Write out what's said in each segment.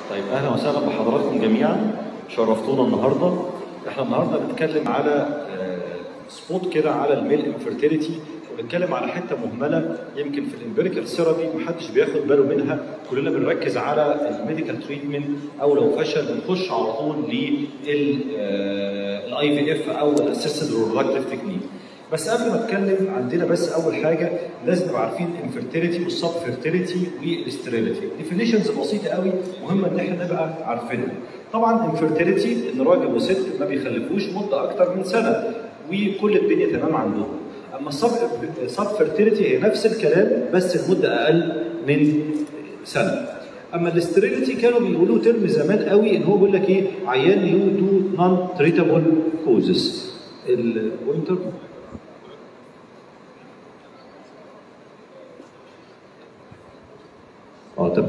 طيب اهلا وسهلا بحضراتكم جميعا، شرفتونا النهارده. احنا النهارده بنتكلم على سبوت كده على الميل انفيرتيليتي، وبنتكلم على حته مهمله يمكن في الامبيريكال ثيرابي محدش بياخد باله منها. كلنا بنركز على الميديكال تريتمنت، او لو فشل بنخش على طول للاي في اف او الاسيستد ريبرودكتيف تكنيك. بس قبل ما اتكلم عندنا بس اول حاجه لازم نبقى عارفين الانفيرتيليتي والسب فيرتيليتي والاستيريليتي. ديفينيشنز بسيطه قوي مهمه ان احنا نبقى عارفينها. طبعا انفيرتيليتي ان راجل وست ما بيخلفوش مده اكتر من سنه وكل الدنيا تمام عندهم. اما السب فيرتيليتي هي نفس الكلام بس المده اقل من سنه. اما الاستيريليتي كانوا بيقولوا ترم زمان قوي ان هو بيقول لك ايه، عيان يو تو نون تريتابل كوزز. الوينتر تمام.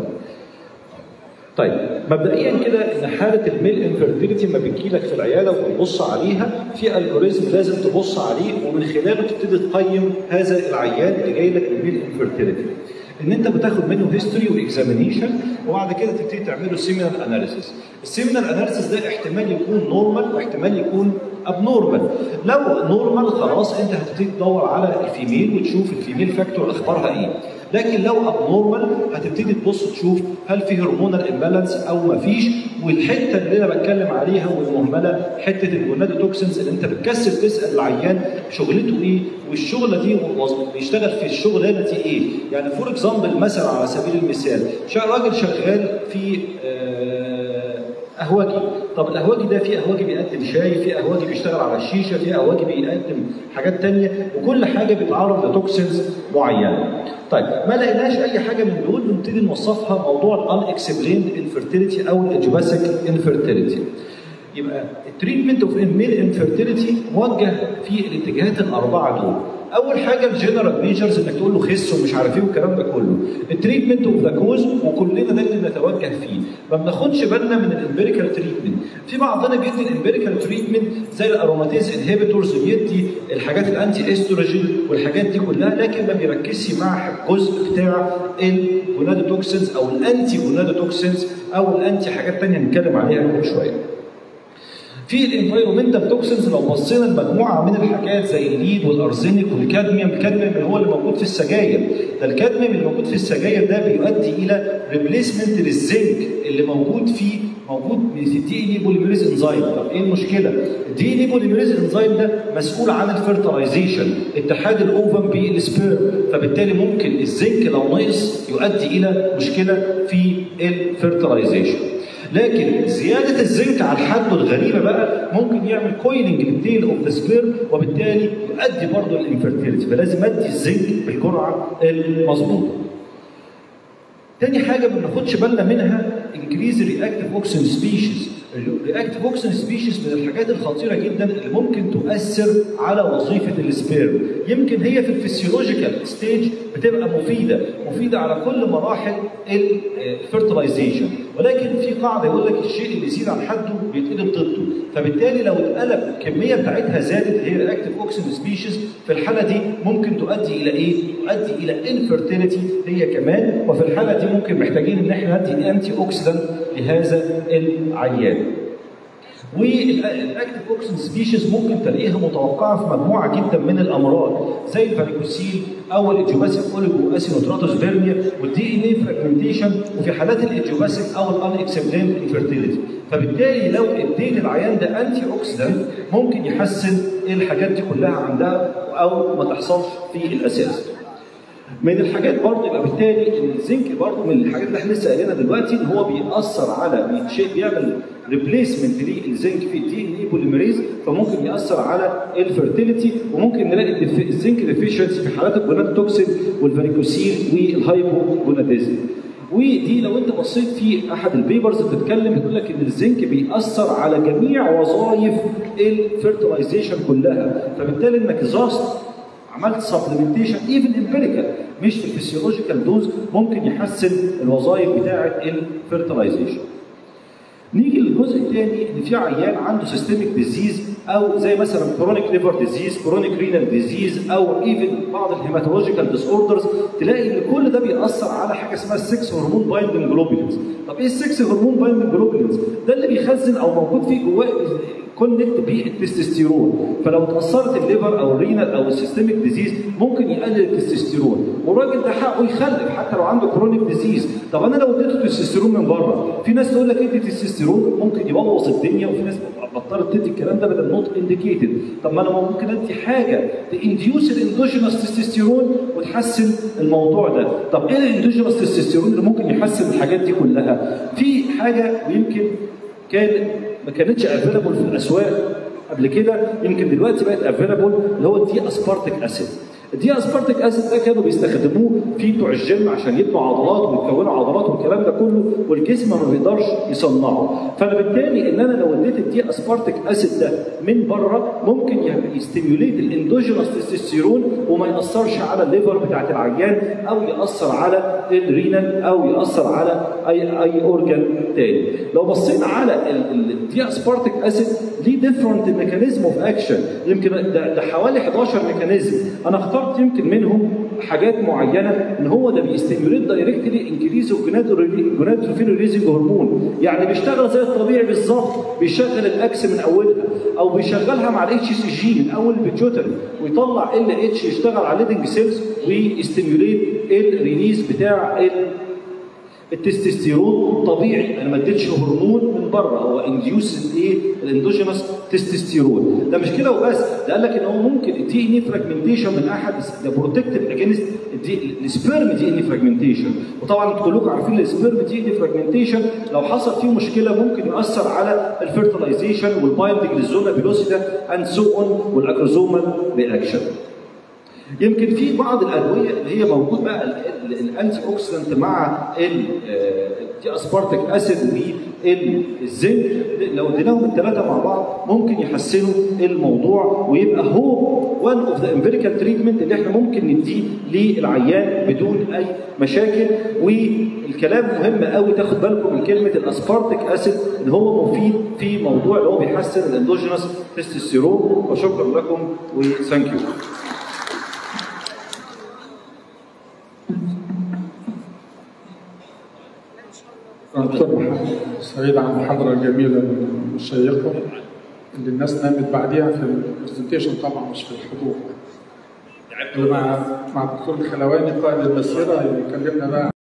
طيب مبدئيا كده ان حاله الميل انفيرتيليتي ما بتجيلك في العياده وبتبص عليها في الجوريزم لازم تبص عليه ومن خلاله تبتدي تقيم هذا العيان اللي جاي لك الميل انفيرتيليتي. ان انت بتاخد منه هيستوري واكزامينيشن وبعد كده تبتدي تعمل له سيمينال اناليسيس. السيمينال اناليسيس ده احتمال يكون نورمال واحتمال يكون ابنورمال. لو نورمال خلاص انت هتبتدي تدور على الفيميل وتشوف الفيميل فاكتور اخبارها ايه. لكن لو ابنورمال هتبتدي تبص تشوف هل في هرمونال امبالانس او ما فيش. والحته اللي انا بتكلم عليها والمهمله حته الجونادوتوكسينز اللي انت بتكسر تسال العيان شغلته ايه والشغله دي بيشتغل في الشغلانه دي ايه. يعني فور اكزامبل مثلا على سبيل المثال راجل شغال في قهوجي. طب القهوجي ده في قهوجي بيقدم شاي، في قهوجي بيشتغل على الشيشه، في قهوجي بيقدم حاجات ثانيه وكل حاجه بيتعرض لتوكسينز معينه. طيب ما لقيناش اي حاجه من دول بنبتدي نوصفها موضوع الان اكسبليند انفيرتيليتي او الاجوباسيك انفيرتيليتي. يبقى التريتمنت اوف ميل انفيرتيليتي موجه في الاتجاهات الاربعه دول. اول حاجه الجنرال ميجرز انك تقول له خس ومش عارف ايه والكلام ده كله. التريتمنت اوف ذا كوز وكلنا لازم نتوجه فيه. ما بناخدش بالنا من الامبيريكال تريتمنت. في بعضنا بيدي الامبيريكال تريتمنت زي الاروماتيز انهبيتورز وبيدي الحاجات الانتي استروجين والحاجات دي كلها، لكن ما بيركزش مع الجزء بتاع الجونادوتوكسينز او الانتي جونادوتوكسينز او الانتي حاجات ثانيه هنتكلم عليها كل شويه. في الانفايرومنتال توكسينز لو بصينا لمجموعه من الحاجات زي الليد والارسينيك والكادميوم. الكادميوم اللي هو اللي موجود في السجاير، ده الكادميوم اللي موجود في السجاير ده بيؤدي الى ريبليسمنت للزنك اللي موجود في الدي ان اي بوليميريز انزيم. طب ايه المشكله؟ الدي ان اي بوليميريز انزيم ده مسؤول عن الفيرتلايزيشن، اتحاد الاوفم بالسبيرم، فبالتالي ممكن الزنك لو نقص يؤدي الى مشكله في الفيرتلايزيشن. لكن زياده الزنك على الحد الغريبه بقى ممكن يعمل كويلنج للتيل اوف ذا سبيرم وبالتالي يؤدي برضه للانفيرتيليتي، فلازم ادي الزنك بالجرعه المظبوطه. تاني حاجه ما بناخدش بالنا منها انكريز رياكتيف اوكسين سبيشيز. الرياكتيف اوكسين سبيشيز من الحاجات الخطيره جدا اللي ممكن تؤثر على وظيفه السبيرم. يمكن هي في الفسيولوجيكال ستيج بتبقى مفيده على كل مراحل الفيرتلايزيشن، ولكن في قاعده يقول لك الشيء اللي يزيد عن حده بيتقلب ضده، فبالتالي لو اتقلب الكميه بتاعتها زادت هي رياكتيف اوكسين سبيشيز في الحاله دي ممكن تؤدي الى ايه؟ تؤدي الى انفيرتيليتي هي كمان. وفي الحاله دي ممكن محتاجين ان احنا ندي انتي اوكسيدنت لهذا العيان. والاكتيف اوكسين سبيشيز ممكن تلاقيها متوقعه في مجموعه جدا من الامراض زي الفاريكوسيل او الايديوباثيك اوليجو اسينوتراتوسبيرميا والدي ان اي فراجمنتيشن وفي حالات الايديوباثيك او الان اكسبليند انفيرتيليتي. فبالتالي لو ادينا العيان ده انتي اوكسيدنت ممكن يحسن الحاجات دي كلها عندها او ما تحصلش في الاساس. من الحاجات برضه يبقى بالتالي الزنك برضه من الحاجات اللي احنا لسه قايلينها دلوقتي ان هو بيأثر على شيء بيعمل ريبليسمنت للزنك في الدي ان اي بوليميريز، فممكن يأثر على الفيرتيليتي وممكن نلاقي الزنك ديفيشنسي في حالات الجونادوتوكسين والفاريكوسيل والهايبوجوناديزم. ودي لو انت بصيت في احد البيبرز بتتكلم بتقول لك ان الزنك بيأثر على جميع وظائف الفيرتلايزيشن كلها، فبالتالي انك جاست عملت سبلمنتيشن ايفن امبيريكال مش في الفسيولوجيكال دوز ممكن يحسن الوظائف بتاعه الفيرتلايزيشن. نيجي للجزء الثاني ان في عيان عنده سيستميك ديزيز او زي مثلا كرونيك ليفر ديزيز، كرونيك رينال ديزيز، او ايفن بعض الهيماتولوجيكال ديس اوردرز، تلاقي ان كل ده بيأثر على حاجه اسمها السكس هرمون بايندنج جلوبولينز. طب ايه السكس هرمون بايندنج جلوبولينز؟ ده اللي بيخزن او موجود فيه جواه كونكت بالتستوستيرون، فلو اتاثرت الليفر او الرينال او السيستميك ديزيز ممكن يقلل التستوستيرون، والراجل ده حقه يخلف حتى لو عنده كرونيك ديزيز. طب انا لو اديته تستوستيرون من بره، في ناس تقول لك ادي تستوستيرون ممكن يبوظ الدنيا، وفي ناس بطلت تدي الكلام ده بدل نوت انديكيتد. طب ما انا ممكن ادي حاجه تانديوس الاندوجينوس تستوستيرون وتحسن الموضوع ده. طب ايه الاندوجينوس تستوستيرون اللي ممكن يحسن الحاجات دي كلها؟ في حاجه ويمكن ما كانتش افيلابل في الاسواق قبل كده، يمكن دلوقتي بقت افيلابل، اللي هو الدي اسبارتيك اسيد. الدي اسبارتيك اسيد ده كانوا بيستخدموه في بتوع الجيم عشان يبنوا عضلات ويكونوا عضلات والكلام ده كله، والجسم ما بيقدرش يصنعه. فانا بالتالي ان انا لو اديت الدي اسبارتيك اسيد ده من بره ممكن يستيميوليت الاندوجينوس تستوستيرون وما ياثرش على الليفر بتاعت العيان، او ياثر على الرينال، او ياثر على اي اورجان تاني. لو بصينا على الدي اسبارتيك اسيد ليه ديفرنت ميكانيزم اوف اكشن، يمكن ده حوالي 11 ميكانيزم، انا اخترت يمكن منهم حاجات معينه ان هو ده بيستيميوليت دايركتلي انكريز اوف جونادوتروفين ريليزنج هرمون، يعني بيشتغل زي الطبيعي بالظبط، بيشغل الاكس من اولها، او بيشغلها مع الاتش سي جي من اول البيتيوتري، ويطلع ال اتش يشتغل على الليدنج سيلز ويستيميوليت الريليز بتاع التستوستيرون طبيعي. انا ما اديتش هرمون من بره، هو انديوس الاندوجينوس تستوستيرون. ده مش كده وبس، ده قال لك ان هو ممكن الدي ان اي فراجمنتيشن من احد ده بروتكتيف اجينست السبيرم دي ان فراجمنتيشن، وطبعا انتوا كلكم عارفين السبيرم دي ان فراجمنتيشن لو حصل فيه مشكله ممكن يؤثر على الفيرتلايزيشن والبايندنج للزونا بيلوسيدا اند سو اون والاكروزومال رياكشن. يمكن في بعض الادويه اللي هي موجود بقى الانتي اوكسيدنت مع الدي اسبارتيك اسيد والزنك، لو اديناهم الثلاثه مع بعض ممكن يحسنوا الموضوع، ويبقى هو وان اوف ذا امبيريكال تريتمنت اللي احنا ممكن نديه للعيان بدون اي مشاكل. والكلام مهم قوي تاخد بالكم من كلمه الاسبارتيك اسيد ان هو مفيد في موضوع اللي هو بيحسن الاندوجينوس تستوستيرون. وشكرا لكم وثانك يو. دكتور محمد سعيد على المحاضرة الجميلة الشيقة اللي الناس نامت بعديها في البرزنتيشن طبعا مش في الحضور. مع الدكتور الخلواني قائد المسيرة اللي كلمنا بقى